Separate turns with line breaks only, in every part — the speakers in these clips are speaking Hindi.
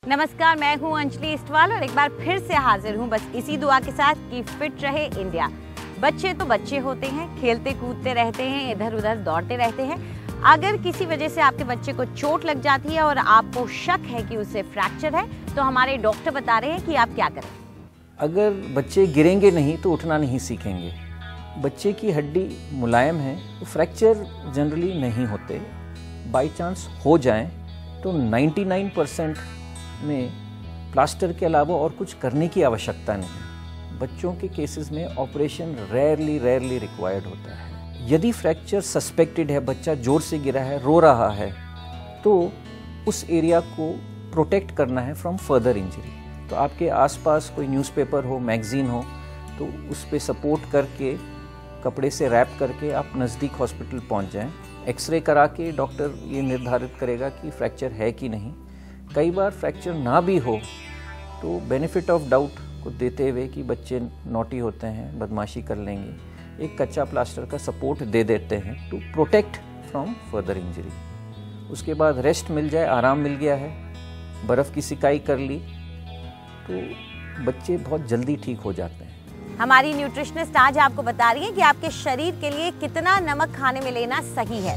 नमस्कार, मैं हूं अंजलि इस्टवाल और एक बार फिर से हाजिर हूं बस इसी दुआ के साथ कि फिट रहे इंडिया। बच्चे तो बच्चे होते हैं, खेलते कूदते रहते हैं, इधर उधर दौड़ते रहते हैं। अगर किसी वजह से आपके बच्चे को चोट लग जाती है और आपको शक है कि उसे फ्रैक्चर है, तो हमारे डॉक्टर बता रहे हैं कि आप क्या करें।
अगर बच्चे गिरेंगे नहीं तो उठना नहीं सीखेंगे। बच्चे की हड्डी मुलायम है तो फ्रैक्चर जनरली नहीं होते। बाई चांस हो जाएं तो 99% में प्लास्टर के अलावा और कुछ करने की आवश्यकता नहीं। बच्चों के केसेस में ऑपरेशन रेयरली रिक्वायर्ड होता है। यदि फ्रैक्चर सस्पेक्टेड है, बच्चा जोर से गिरा है, रो रहा है, तो उस एरिया को प्रोटेक्ट करना है फ्रॉम फर्दर इंजरी। तो आपके आसपास कोई न्यूज़पेपर हो, मैगजीन हो, तो उस पर सपोर्ट करके कपड़े से रैप करके आप नज़दीक हॉस्पिटल पहुंच जाएं। एक्सरे करा के डॉक्टर ये निर्धारित करेगा कि फ्रैक्चर है कि नहीं। कई बार फ्रैक्चर ना भी हो तो बेनिफिट ऑफ डाउट को देते हुए कि बच्चे नॉटी होते हैं, बदमाशी कर लेंगे, एक कच्चा प्लास्टर का सपोर्ट दे देते हैं to protect from further injury. उसके बाद रेस्ट मिल जाए, आराम मिल गया है, बर्फ़ की सिकाई कर ली, तो बच्चे बहुत जल्दी ठीक हो जाते हैं।
हमारी न्यूट्रिशनिस्ट आज आपको बता रही है कि आपके शरीर के लिए कितना नमक खाने में लेना सही है।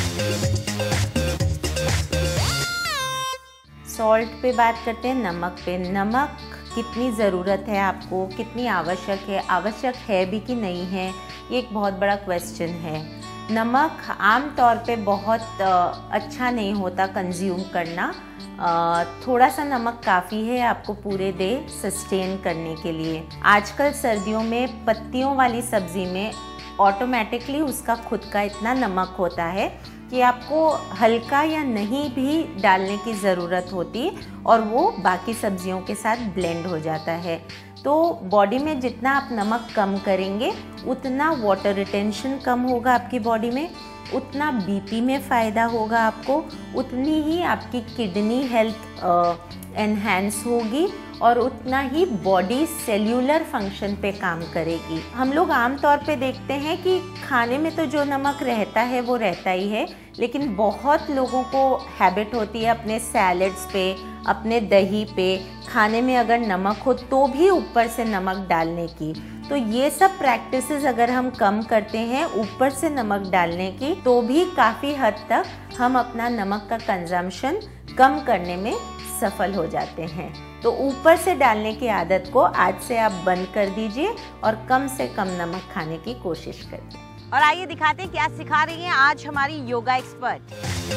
सॉल्ट पे बात करते हैं, नमक पे। नमक कितनी ज़रूरत है आपको, कितनी आवश्यक है भी कि नहीं है, ये एक बहुत बड़ा क्वेश्चन है। नमक आम तौर पे बहुत अच्छा नहीं होता कंज्यूम करना। थोड़ा सा नमक काफ़ी है आपको पूरे डे सस्टेन करने के लिए। आजकल सर्दियों में पत्तियों वाली सब्ज़ी में ऑटोमेटिकली उसका खुद का इतना नमक होता है कि आपको हल्का या नहीं भी डालने की ज़रूरत होती और वो बाकी सब्जियों के साथ ब्लेंड हो जाता है। तो बॉडी में जितना आप नमक कम करेंगे उतना वाटर रिटेंशन कम होगा आपकी बॉडी में, उतना बीपी में फ़ायदा होगा आपको, उतनी ही आपकी किडनी हेल्थ एनहांस होगी और उतना ही बॉडी सेल्यूलर फंक्शन पे काम करेगी। हम लोग आम तौर पे देखते हैं कि खाने में तो जो नमक रहता है वो रहता ही है, लेकिन बहुत लोगों को हैबिट होती है अपने सैलड्स पे, अपने दही पे, खाने में अगर नमक हो तो भी ऊपर से नमक डालने की। तो ये सब प्रैक्टिसेस अगर हम कम करते हैं ऊपर से नमक डालने की, तो भी काफ़ी हद तक हम अपना नमक का कंजम्पशन कम करने में सफल हो जाते हैं। तो ऊपर से डालने की आदत को आज से आप बंद कर दीजिए और कम से कम नमक खाने की कोशिश करिए।
और आइए दिखाते हैं क्या सिखा रही हैं आज हमारी योगा एक्सपर्ट।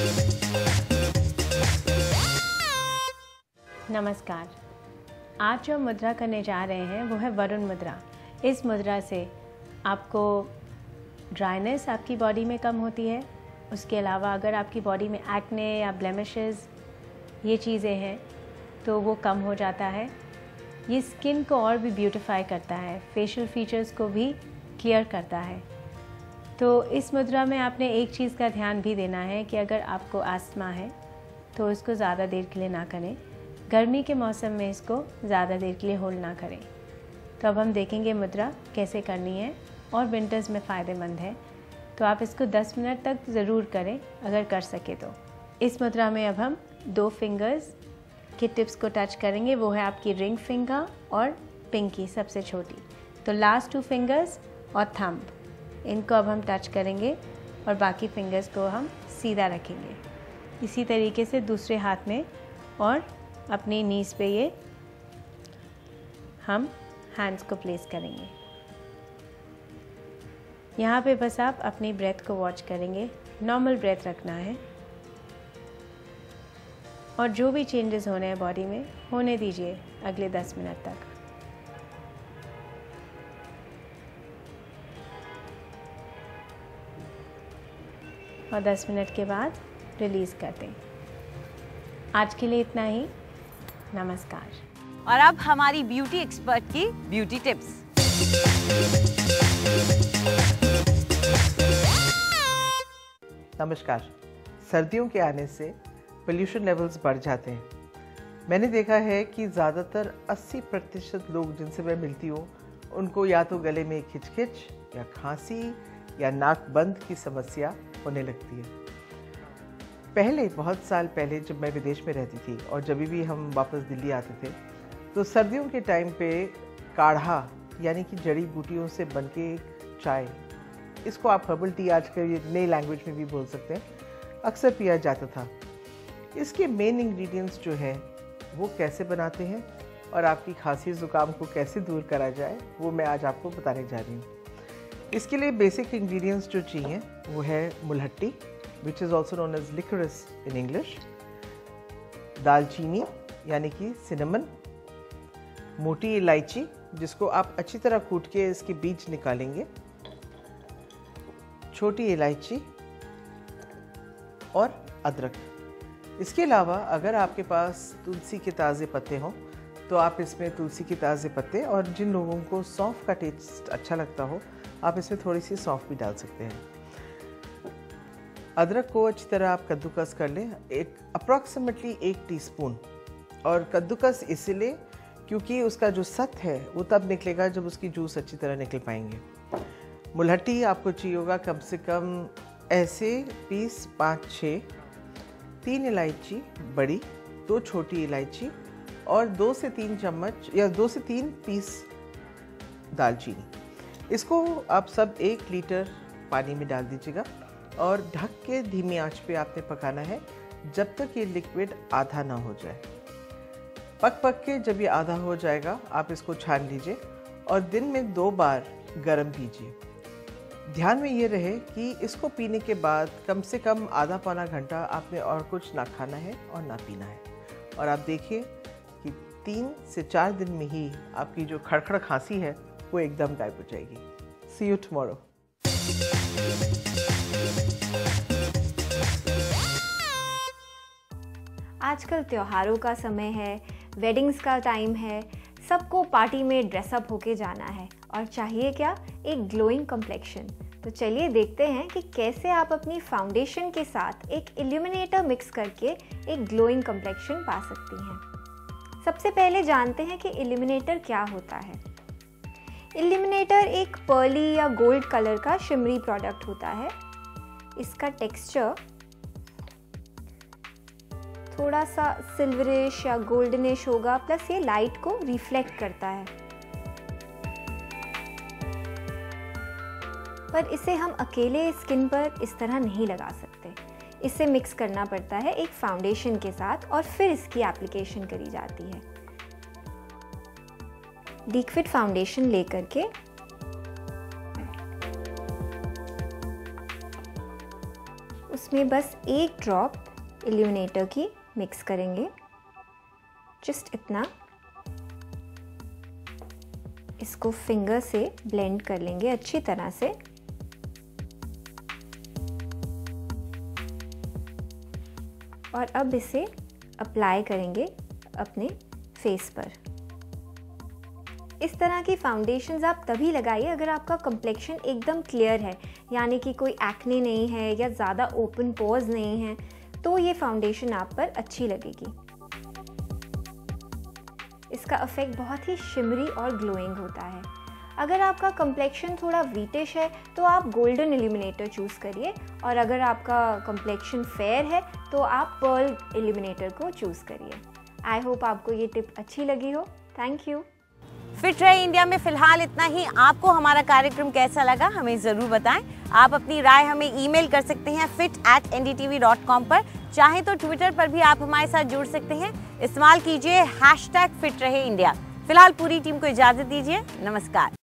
नमस्कार, आज जो मुद्रा करने जा रहे हैं वो है वरुण मुद्रा। इस मुद्रा से आपको ड्राइनेस आपकी बॉडी में कम होती है। उसके अलावा अगर आपकी बॉडी में एक्ने या ब्लेमिशेस ये चीज़ें हैं तो वो कम हो जाता है। ये स्किन को और भी ब्यूटिफाई करता है, फेशियल फीचर्स को भी क्लियर करता है। तो इस मुद्रा में आपने एक चीज़ का ध्यान भी देना है कि अगर आपको आस्थमा है तो इसको ज़्यादा देर के लिए ना करें। गर्मी के मौसम में इसको ज़्यादा देर के लिए होल्ड ना करें। तो अब हम देखेंगे मुद्रा कैसे करनी है और विंटर्स में फ़ायदेमंद है। तो आप इसको 10 मिनट तक ज़रूर करें अगर कर सके तो। इस मुद्रा में अब हम 2 फिंगर्स के टिप्स को टच करेंगे, वो है आपकी रिंग फिंगर और पिंकी सबसे छोटी। तो लास्ट 2 फिंगर्स और थंब, इनको अब हम टच करेंगे और बाकी फिंगर्स को हम सीधा रखेंगे। इसी तरीके से दूसरे हाथ में और अपनी नीज़ पे ये हम हैंड्स को प्लेस करेंगे। यहाँ पे बस आप अपनी ब्रेथ को वॉच करेंगे, नॉर्मल ब्रेथ रखना है और जो भी चेंजेस होने हैं बॉडी में होने दीजिए अगले 10 मिनट तक। और 10 मिनट के बाद रिलीज़ कर दें। आज के लिए इतना ही। नमस्कार।
और अब हमारी ब्यूटी एक्सपर्ट की ब्यूटी टिप्स।
नमस्कार। सर्दियों के आने से पोल्यूशन लेवल्स बढ़ जाते हैं। मैंने देखा है कि ज़्यादातर 80% लोग जिनसे मैं मिलती हूँ उनको या तो गले में खिचखिच या खांसी या नाक बंद की समस्या होने लगती है। पहले बहुत साल पहले जब मैं विदेश में रहती थी और जब भी हम वापस दिल्ली आते थे तो सर्दियों के टाइम पे काढ़ा यानी कि जड़ी बूटियों से बनके चाय, इसको आप हर्बल टी आज के नई लैंग्वेज में भी बोल सकते हैं, अक्सर पिया जाता था। इसके मेन इंग्रेडिएंट्स जो है वो कैसे बनाते हैं और आपकी खांसी ज़ुकाम को कैसे दूर करा जाए वो मैं आज आपको बताने जा रही हूँ। इसके लिए बेसिक इंग्रेडिएंट्स जो चाहिए वो है मुलहट्टी, which is also known as liquorice in English, दालचीनी यानी कि सिनेमन, मोटी इलायची जिसको आप अच्छी तरह कूट के इसके बीज निकालेंगे, छोटी इलायची और अदरक। इसके अलावा अगर आपके पास तुलसी के ताज़े पत्ते हों तो आप इसमें तुलसी के ताज़े पत्ते, और जिन लोगों को सौंफ का टेस्ट अच्छा लगता हो आप इसमें थोड़ी सी सौंफ भी डाल सकते हैं। अदरक को अच्छी तरह आप कद्दूकस कर लें, एक अप्रॉक्सीमेटली 1 टीस्पून, और कद्दूकस इसलिए क्योंकि उसका जो सत है वो तब निकलेगा जब उसकी जूस अच्छी तरह निकल पाएंगे। मुलहट्टी आपको चाहिए होगा कम से कम ऐसे पीस 5-6, 3 इलायची बड़ी, 2 छोटी इलायची और 2 से 3 चम्मच या 2 से 3 पीस दालचीनी। इसको आप सब 1 लीटर पानी में डाल दीजिएगा और ढक के धीमी आंच पे आपने पकाना है जब तक ये लिक्विड आधा ना हो जाए। पक के जब ये आधा हो जाएगा आप इसको छान लीजिए और दिन में 2 बार गर्म पीजिए। ध्यान में ये रहे कि इसको पीने के बाद कम से कम आधा पौना घंटा आपने और कुछ ना खाना है और ना पीना है, और आप देखिए कि 3 से 4 दिन में ही आपकी जो खड़खड़ खांसी है वो एकदम गायब हो जाएगी। See you tomorrow.
आजकल त्योहारों का समय है, वेडिंग्स का टाइम है, सबको पार्टी में ड्रेसअप होके जाना है और चाहिए क्या, एक ग्लोइंग कम्प्लेक्शन। तो चलिए देखते हैं कि कैसे आप अपनी फाउंडेशन के साथ एक इल्यूमिनेटर मिक्स करके एक ग्लोइंग कम्प्लेक्शन पा सकती हैं। सबसे पहले जानते हैं कि इल्यूमिनेटर क्या होता है। इल्यूमिनेटर एक पर्ली या गोल्ड कलर का शिमरी प्रोडक्ट होता है। इसका टेक्सचर थोड़ा सा सिल्वरिश या गोल्डनिश होगा, प्लस ये लाइट को रिफ्लेक्ट करता है। पर इसे हम अकेले स्किन पर इस तरह नहीं लगा सकते, इसे मिक्स करना पड़ता है एक फाउंडेशन के साथ और फिर इसकी एप्लीकेशन करी जाती है। लिक्विड फाउंडेशन लेकर के उसमें बस 1 ड्रॉप इल्यूमिनेटर की मिक्स करेंगे, जस्ट इतना। इसको फिंगर से ब्लेंड कर लेंगे अच्छी तरह से। और अब इसे अप्लाई करेंगे अपने फेस पर। इस तरह की फाउंडेशंस आप तभी लगाइए अगर आपका कम्प्लेक्शन एकदम क्लियर है, यानी कि कोई एक्ने नहीं है या ज़्यादा ओपन पोर्स नहीं है, तो ये फाउंडेशन आप पर अच्छी लगेगी। इसका इफेक्ट बहुत ही शिमरी और ग्लोइंग होता है। अगर आपका कम्प्लेक्शन थोड़ा वीटिश है तो आप गोल्डन इल्यूमिनेटर चूज़ करिए, और अगर आपका कम्प्लेक्शन फेयर है तो आप पर्ल इल्यूमिनेटर को चूज़ करिए। आई होप आपको ये टिप अच्छी लगी हो। Thank you.
फिट रहे इंडिया में फिलहाल इतना ही। आपको हमारा कार्यक्रम कैसा लगा हमें ज़रूर बताएं। आप अपनी राय हमें ईमेल कर सकते हैं fit@ndtv.com पर। चाहे तो ट्विटर पर भी आप हमारे साथ जुड़ सकते हैं। इस्तेमाल कीजिए #फिट रहे इंडिया। फिलहाल पूरी टीम को इजाज़त दीजिए। नमस्कार।